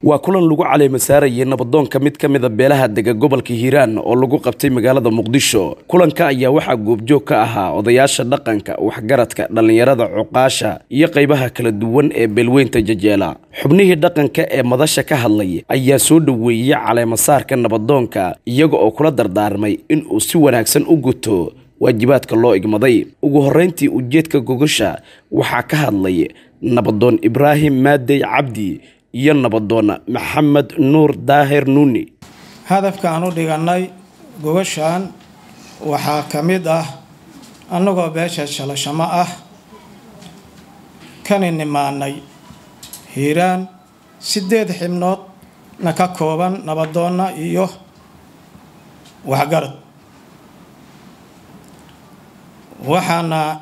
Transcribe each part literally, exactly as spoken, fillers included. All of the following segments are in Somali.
waa kulan lagu caleema saarayay nabadoonka mid ka mid ah beelaha dega gobolka Hiiraan oo lagu qabtay magaalada Muqdisho. Kulanka ayaa waxa goobjoog ka ahaa odayaasha dhaqanka, waxgaradka, dhalinyarada, cuqaasha iyo qaybaha kala duwan ee beelweynta Jajeela. Xubnihii dhaqanka ee madasha ka hadlay ayaa soo dhaweeyay caleema saarka nabadoonka iyaga oo kula dardaarmay in uu si wanaagsan u guto waajibaadka loo igmaday. Ugu horeyntii ujeedka gogosha waxaa ka hadlay nabadoon Ibraahim Maadey Cabdi iyo nabadoon Maxamed Nuur Daahir Nuuni. hadafka aanu dhiganay gogoshan waxaa kamid ah annagoo beesha shalashamo ah kan nimaanay Hiiraan sideed xibnood na ka kooban nabadoonna iyo waxgarad. waxaana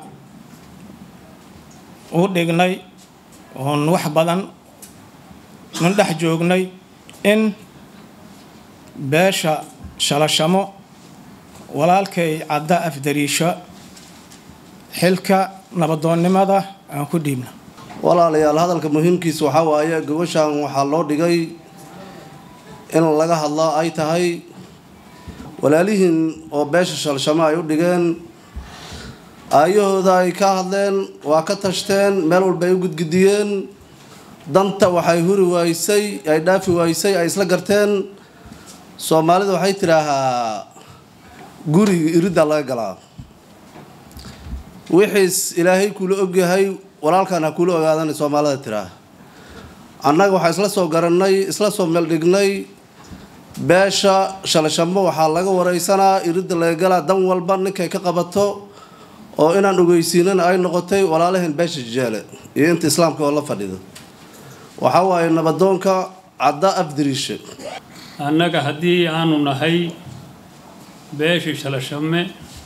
u dhignay oon wax badan nun dhex joognay in beesha shalashamo walaalkay cadda afdariisho xilka nabadoonnimada aan ku dhiibna. walaalayaal hadalka muhiimkiisa waxa waaye gogoshan waxaa loo dhigay in laga hadlaa ay tahay walaalihiin oo beesha shalashamo ay u dhigeen ayahooda ay ka hadleen waa ka tashteen meel walba ay u gudgudiyeen danta waxay huri waysay ay dhaafi waysay ay isla garteen. Soomaalida waxay tiraahaa guriga irida laga galaa wixii ilaahay kula ogyahay walaalkana kula ogaadan Soomaalida tiraa. annaga waxa isla soo garanay isla soo meel dhignay beesha shalashamo waxaa laga wareysanaa irida laga galaa dan walba ninkay ka qabato oo inaan ogeysiinana ay noqotay walaalahan beesha Jajeele iyo inta islaamka oo la fadhido. waxa waaye nabadoonka cadda afdariisho annaga haddii aanu nahay beesha shalashame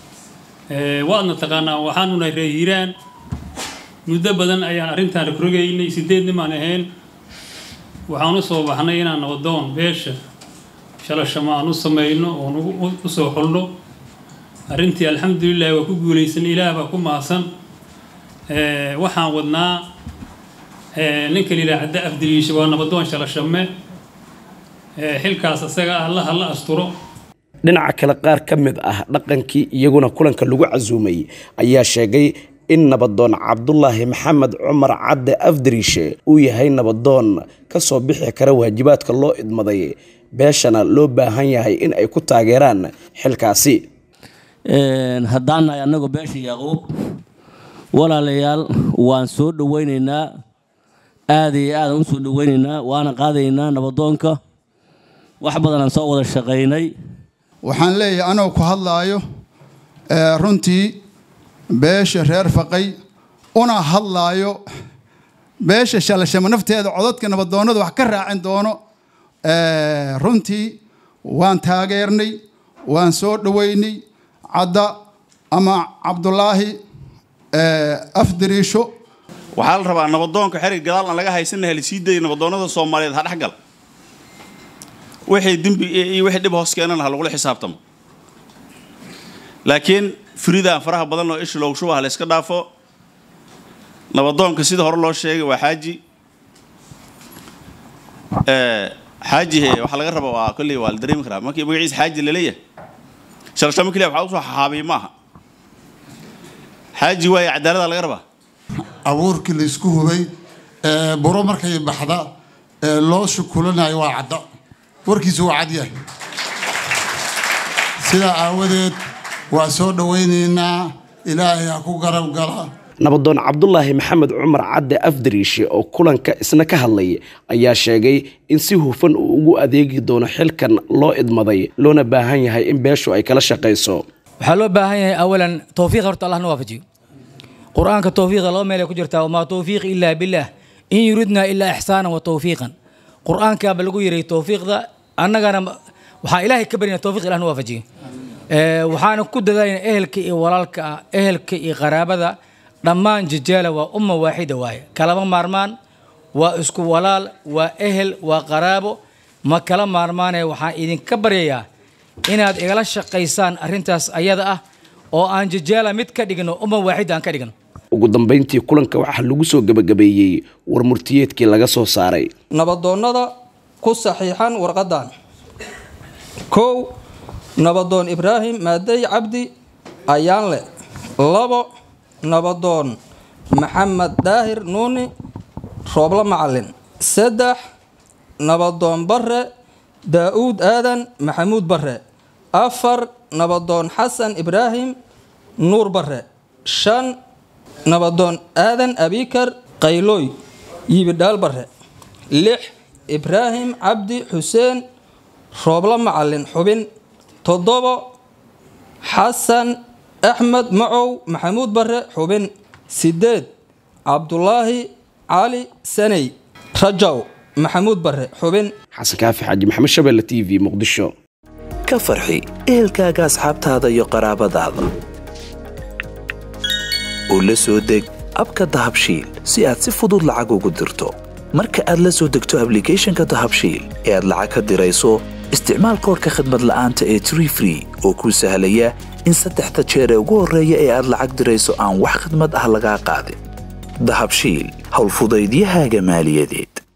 ee waadna taqaanaa waxaanu nahay reer Hiiraan muddo badan ayaan arrintan rogaynay sideed nimaan ahayn. waxaan u soo baxnay inaan nabadoon beesha shalashame aan u sameeyno oo u soo xulno. arrintii alxamdulillaah waa ku guuleysan, ilaah baa ku maasan. ee waxaan wadnaa ee ninka liilaa cadda afdariisho waa nabadoon shalashame ee xilkaas asaga Allah Allah asturo. dhinaca kale qaar ka mid ah dhaqankii iyaguna kulanka lagu casuumay ayaa sheegay in nabadoon Cabdullaahi Maxamed Cumar Cadde Afdariishe uu yahay nabadoon ka soo bixi kara waajibaadka loo idmaday beeshana loo baahan yahay in ay ku taageeraan xilkaasi. een haddaan anagu beesha Yaquub walaalayaal waan soo dhaweynaynaa aad iyo aad u soo dhaweynaynaa waana qaadaynaa nabadoonka wax badan aan soo wada shaqeynay. waxaan leeyahay anoo ku hadlaayo ee runtii beesha reer Faqay una hadlaayo beesha shalashamo nafteeda codadka nabadoonada wax ka raacin doono ee runtii waan taageernay waan soo dhaweynay cadda ama Cabdullaahi ee afdariisho. waxaa la rabaa nabadoonka xiriir gadaal aan laga haysanahay la sii deeyay nabadoonada Soomaaliyeed ha dhaxgal wixii dambi iyo wixii dib hoos keenana lagu xisaabtamo. laakiin firida faraha badan oo ish loogu shubaha la iska dhaafo. nabadoonka sida hore loo sheegay waa xaaji ee xaaji waxa laga rabaa waa kulli waa la dareemi karaa markii magaciisa xaaji la leeyahay shalashamo kaliya waxa uu soo xaabay maaha xaaji waa cadaalad laga rabaa. abuurkii la isku hubay ee buro markay baxda ee loo shukulanayo waa cadda warkiisu waa cad yahay. sida aawadeed waa soo dhaweynaynaa ilaahay ha ku garab gala. nabadoon Cabdullaahi Maxamed Cumar Cadde Afdariishe oo kulanka isna ka hadlay ayaa sheegay in si hufan uu ugu adeegi doono xilkan loo idmaday loona baahan yahay in beeshu ay kala shaqeyso. waxaa loo baahan yahay awalan tawfiiq horta Allah noo waafajiyo. quraanka tawfiiq loo meelay ku jirtaa ma tawfiiq illa billah in yuridna illa ihsana wa tawfiiqan. quraanka ba lagu yiray tawfiiqda annagana waxaa ilaahay ka barina tawfiiq Allah noo waafajiyo. ee waxaan ku dadaalnaa ehelka iyo walaalka ehelka iyo qaraabada dhammaan Jajeela waa umma waahida waaye kalama maarmaan waa isku walaal waa ehel waa qaraabo ma kala maarmaanay. waxaan idin ka baryayaa inaad igala shaqeysaan arrintaas ayada ah oo aan Jajeela mid ka dhigno umma waahida aan ka dhigno. ugu dambeyntii kulanka waxa lagu soo gabagabeeyay war murtiyeedkii laga soo saaray. nabadoonnada ku saxiixan warqadan kow nabadoon ibraahim maaday cabdi ayaanle labo nabadoon maxamed daahir nuuni roobla macalin saddex nabadoon bare daa'uud aadan maxamuud bare afar nabadoon xasan ibraahim nuur bare shan nabadoon aadan abikar qaylooy yibidhaal bare lix ibraahim cabdi xuseen roobla macalin xubin toddobo xasan axmed macow maxamuud bare xubin sideed cabdulaahi cali saney rajaw maxamuud bare xubin xasan kaafi xaaji maxamed shabeelle t v muqdisho ka farxi ehelkaaga asxaabtaada iyo qaraabadaada oo la soo deg abka dahabshiil si aad si fudud lacag ugu dirto marka aad la soo degto applicationka dahabshiil ee aad lacag ka dirayso isticmaal koodhka khidmad la'aanta ee tree free oo kuu sahlaya in saddexda jeer ee ugu horreeya ee aad lacag dirayso aan wax khidmad ah lagaa qaadin dahabshiil howlfudaydiyahaaga maaliyadeed